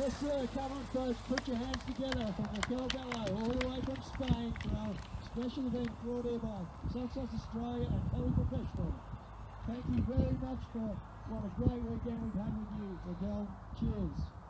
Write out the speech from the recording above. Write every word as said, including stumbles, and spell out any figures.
Yes, sir. Come on, folks. Put your hands together from Raquel Bello, all the way from Spain, for our special event brought here by Success Australia and Heli Professional. Thank you very much for what a great weekend we've had with you, Raquel. Cheers.